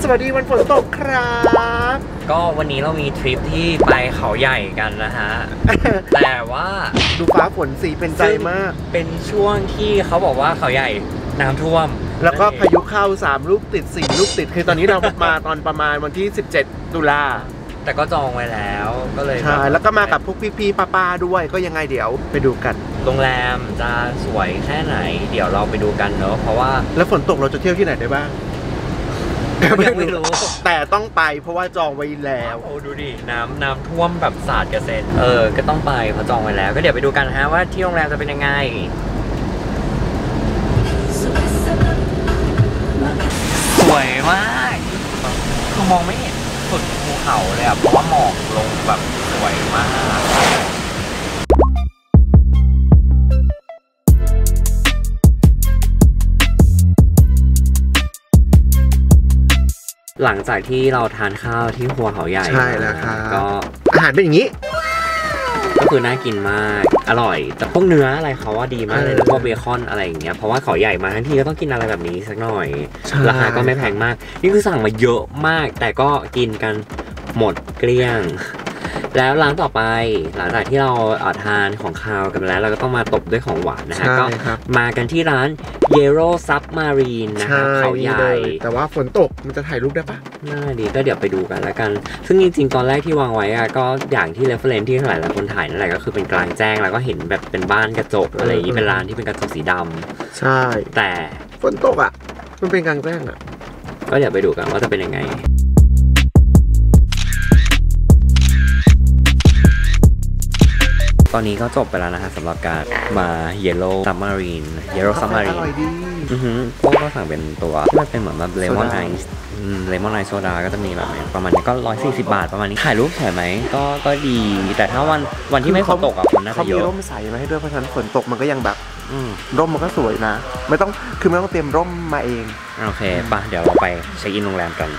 สวัสดีวันฝนตกครับก็วันนี้เรามีทริปที่ไปเขาใหญ่กันนะฮะ แต่ว่าดูฟ้าฝนสีเป็นใจมากเป็นช่วงที่เขาบอกว่าเขาใหญ่น้ำท่วมแล้วก็พายุเข้า3ลูกติด4ลูกติดคือตอนนี้เรามาตอนประมาณวันที่17ตุลาแต่ก็จองไว้แล้วก็เลยใช่แล้วก็มากับพวกพี่ๆป้าๆด้วยก็ยังไงเดี๋ยวไปดูกันโรงแรมจะสวยแค่ไหนเดี๋ยวเราไปดูกันเนอะเพราะว่าแล้วฝนตกเราจะเที่ยวที่ไหนได้บ้างยังไม่รู้แต่ต้องไปเพราะว่าจองไว้แล้วโอ้ดูดิน้ำท่วมแบบสาดกระเซ็นก็ต้องไปเพราะจองไว้แล้วก็เดี๋ยวไปดูกันฮะว่าที่โรงแรมจะเป็นยังไงสวยมากคือมองไม่เห็นสุดภูเขาเลยอะเพราะว่าหมอกลงแบบสวยมากหลังจากที่เราทานข้าวที่ครัวเขาใหญ่ใช่แล้วครับก็อาหารเป็นอย่างนี้ก็คือน่ากินมากอร่อยแต่พวกเนื้ออะไรเขาว่าดีมากเลยแล้วก็เบคอนอะไรอย่างเงี้ยเพราะว่าเขาใหญ่มาทั้งทีก็ต้องกินอะไรแบบนี้สักหน่อยราคาก็ไม่แพงมากนี่คือสั่งมาเยอะมากแต่ก็กินกันหมดเกลี้ยงแล้วร้านต่อไปหลังจากที่เราทานของคาวกันแล้วเราก็ต้องมาตบด้วยของหวานนะฮะก็มากันที่ร้าน Yellow Submarine นะครับเขาใหญ่แต่ว่าฝนตกมันจะถ่ายรูปได้ปะน่าดีก็เดี๋ยวไปดูกันแล้วกันซึ่งจริงๆตอนแรกที่วางไว้ก็อย่างที่ reference ที่หลายคนถ่ายนั่นแหละก็คือเป็นกลางแจ้งแล้วก็เห็นแบบเป็นบ้านกระจกอะไรอย่างนี้เป็นร้านที่เป็นกระจกสีดำใช่แต่ฝนตกอ่ะมันเป็นกลางแจ้งอ่ะก็เดี๋ยวไปดูกันว่าจะเป็นยังไงตอนนี้ก็จบไปแล้วนะฮะสำหรับการมา Yellow Submarine ก็สั่งเป็นตัวที่มันเป็นเหมือนแบบเลมอนไอซ์โซดาก็จะมีแบบนี้ประมาณนี้ก็140 บาทประมาณนี้ถ่ายรูปสวยไหมก็ดีแต่ถ้าวันที่ไม่ฝนตกคนน่าจะเยอะเขามีร่มใส่มาให้ด้วยเพราะฉะนั้นฝนตกมันก็ยังแบบร่มมันก็สวยนะไม่ต้องเตรียมร่มมาเองโอเคป่ะเดี๋ยวเราไปเช็คอินโรงแรมกัน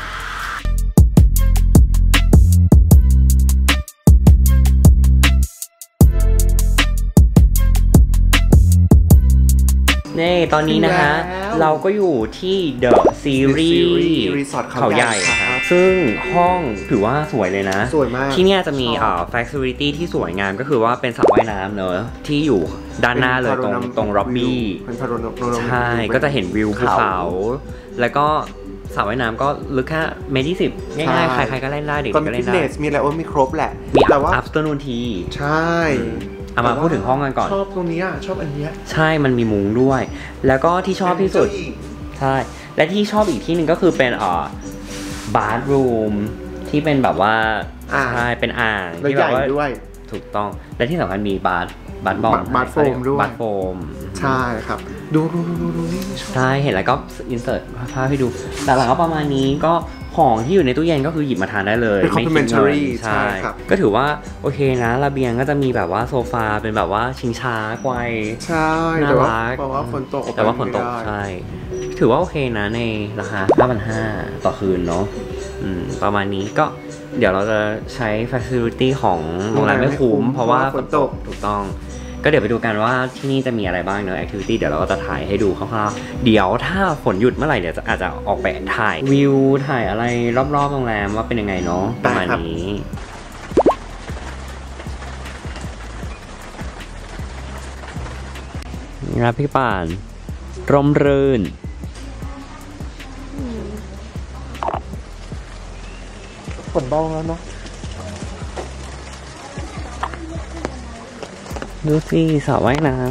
นี่ตอนนี้นะฮะเราก็อยู่ที่ The Series เขาใหญ่ครับซึ่งห้องถือว่าสวยเลยนะสวยมากที่นี่จะมีfacility ที่สวยงามก็คือว่าเป็นสระว่ายน้ำเนอะที่อยู่ด้านหน้าเลยตรงล็อบบี้ใช่ก็จะเห็นวิวภูเขาแล้วก็สระว่ายน้ำก็ลึกแค่1.20 เมตรง่ายๆใครๆก็เล่นได้เด็กก็เล่นได้มีอะไรมีครบแหละมี afternoon tea ใช่เอามาพูดถึงห้องกันก่อนชอบตรงนี้ชอบอันนี้ใช่มันมีมุ้งด้วยแล้วก็ที่ชอบที่สุดใช่และที่ชอบอีกที่หนึ่งก็คือเป็นบาร์รูมที่เป็นแบบว่าใช่เป็นอ่างที่แบบว่าด้วยถูกต้องและที่สำคัญมีบาร์บอมบาร์โฟมด้วยบาร์โฟมใช่ครับดูนี่ใช่เห็นแล้วก็อินเสิร์ตภาพให้ดูแต่หลังก็ประมาณนี้ก็ของที่อยู่ในตู้เย็นก็คือหยิบมาทานได้เลยเป็น complimentary ใช่ครับก็ถือว่าโอเคนะระเบียงก็จะมีแบบว่าโซฟาเป็นแบบว่าชิงช้าไกวใช่น่ารักแต่ว่าฝนตกใช่ถือว่าโอเคนะในราคา 5,500 ต่อคืนเนาะประมาณนี้ก็เดี๋ยวเราจะใช้ facility ของโรงแรมไม่คุ้มเพราะว่าฝนตกถูกต้องก็เดี๋ยวไปดูกันว่าที่นี่จะมีอะไรบ้างเนอะ activity เดี๋ยวเราก็จะถ่ายให้ดูคร่าวๆเดี๋ยวถ้าฝนหยุดเมื่อไหร่เดี๋ยวอาจจะออกไปถ่ายวิวถ่ายอะไรรอบๆโรงแรมว่าเป็นยังไงเนาะประมาณนี้ครับพี่ป่านร่มรื่นฝนเบาแล้วเนาะดูสิสระว่ายน้ำ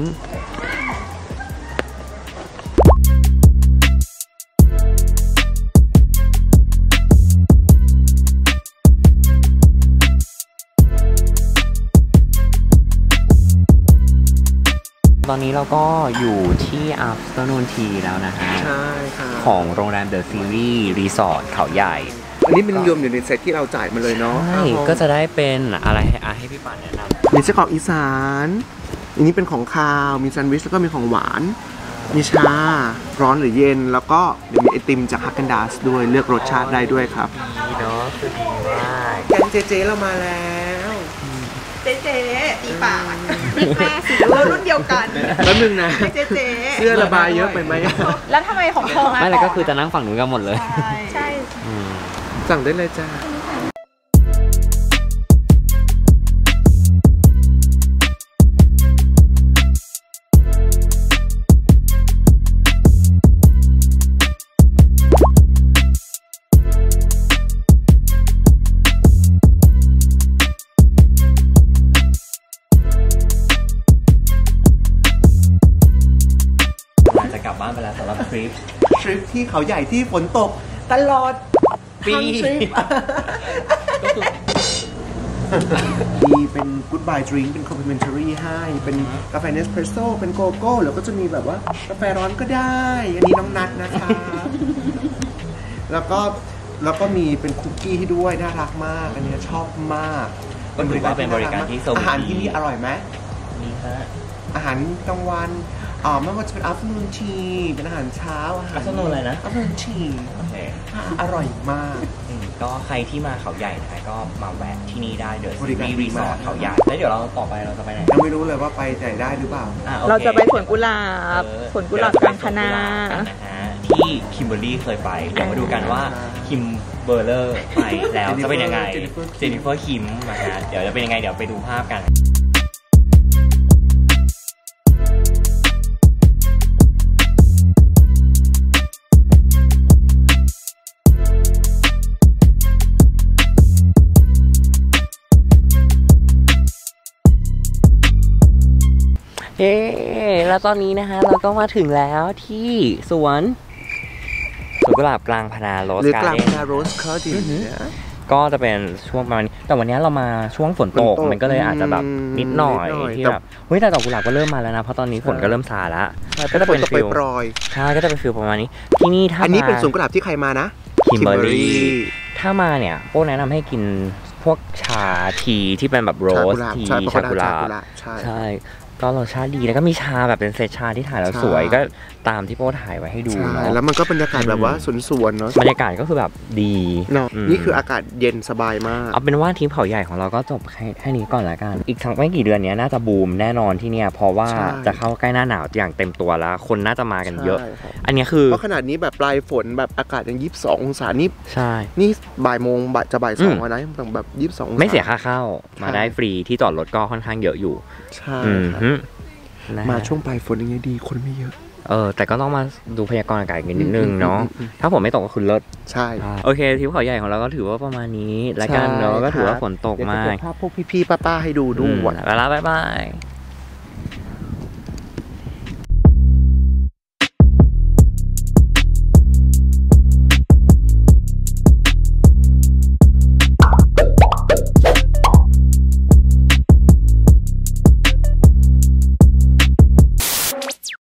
ตอนนี้เราก็อยู่ที่ Afternoon Tea แล้วนะฮะใช่ค่ะของโรงแรม The Series Resort เขาใหญ่อันนี้เป็นรวมอยู่ในเซตที่เราจ่ายมาเลยเนาะใช่ก็จะได้เป็นอะไรให้พี่ป่านแนะนำมีไส้กรอกอีสานอันนี้เป็นของคาวมีแซนด์วิชแล้วก็มีของหวานมีชาร้อนหรือเย็นแล้วก็เดี๋ยวมีไอติมจากฮักเกนดัสด้วยเลือกรสชาติได้ด้วยครับดีเนาะคือดีมากแกงเจเรามาแล้วเจ๊ตีปากแม่สีรุ่นเดียวกันแล้วนึงนะเจ๊เสื้อระบายเยอะไปไหมแล้วทำไมของเธอไม่เลยก็คือจะนั่งฝั่งนู้นกันหมดเลยใช่สั่งได้เลยจ้าจะกลับบ้านไปแล้วสำหรับทริปที่เขาใหญ่ที่ฝนตกตลอดปีทั้งทริปก็คือมีเป็น goodbye drink เป็น complimentary ให้เป็นกาแฟเนสเพรสโซ่เป็นโกโก้แล้วก็จะมีแบบว่ากาแฟร้อนก็ได้ อันนี้น้องนัทนะคะ แล้วก็มีเป็นคุกกี้ให้ด้วยน่ารักมาก อันนี้ชอบมากก็ถือว่าเป็นบริการที่สมอาหารที่นี่อร่อยไหมนี่ฮะอาหารกลางวันไม่ว่าจะเป็น afternoon tea เป็นอาหารเช้าอาหาร afternoon อะไรนะ afternoon tea โอเคอร่อยมากก็ใครที่มาเขาใหญ่นะคะก็มาแวะที่นี่ได้เดอะบริการดีรีสอร์ทมากเขาใหญ่แล้วเดี๋ยวเราต่อไปเราจะไปไหนยังไม่รู้เลยว่าไปไหนได้หรือเปล่าโอคเราจะไปสวนกุหลาบสวนกุหลาบกลางคณะที่คิมเบอร์รี่เคยไปเดี๋ยวมาดูกันว่าคิมเบอร์เลอร์ไปแล้วจะเป็นยังไงเจนนิเฟอร์คิมนะฮะเดี๋ยวจะเป็นยังไงเดี๋ยวไปดูภาพกันเย้แล้วตอนนี้นะคะเราก็มาถึงแล้วที่สวนกุหลาบกลางพนาโรสหรือการ์กลางเด้นนาโรสคาร์ดินก็จะเป็นช่วงประมาณนี้แต่วันนี้เรามาช่วงฝนตกมันก็เลยอาจจะแบบนิดหน่อยที่แบบเฮ้ยแต่ดอกกุหลาบก็เริ่มมาแล้วนะเพราะตอนนี้ฝนก็เริ่มซาแล้วก็จะเป็นฟิลปลอยใช่ก็จะเป็นฟิลประมาณนี้ที่นี่ถ้าอันนี้เป็นสวนกุหลาบที่ใครมานะคิมเบอรี่ถ้ามาเนี่ยโป้แนะนำให้กินพวกชาทีที่เป็นแบบโรสทีชากุหลาบใช่ก็รสชาติดีแล้วก็มีชาแบบเป็นเซตชาที่ถ่ายแล้วสวยก็ตามที่โป้ถ่ายไว้ให้ดูเนาะแล้วมันก็บรรยากาศแบบว่าสวนๆเนาะบรรยากาศก็คือแบบดีเนาะนี่คืออากาศเย็นสบายมากเอาเป็นว่าทริปเขาใหญ่ของเราก็จบแค่นี้ก่อนละกันอีกทั้งไม่กี่เดือนนี้น่าจะบูมแน่นอนที่เนี่ยเพราะว่าจะเข้าใกล้หน้าหนาวอย่างเต็มตัวแล้วคนน่าจะมากันเยอะอันนี้คือเพราะขนาดนี้แบบปลายฝนแบบอากาศยัง22 องศานี่ใช่นี่บ่ายโมงจะบ่าย2แล้วนะแบบ22 องศาไม่เสียค่าเข้ามาได้ฟรีที่จอดรถก็ค่อนข้างเยอะอยู่ใช่มาช่วงปลายฝนยังไงดีคนไม่เยอะแต่ก็ต้องมาดูพยากรณ์อากาศกันนิดนึงเนาะถ้าฝนไม่ตกก็คือเลิศใช่โอเคทริปเขาใหญ่ของเราก็ถือว่าประมาณนี้แล้วกันเนาะก็ถือว่าฝนตกมากภาพพวกพี่ๆป้าๆให้ดูด้วยแล้วบ๊ายบาย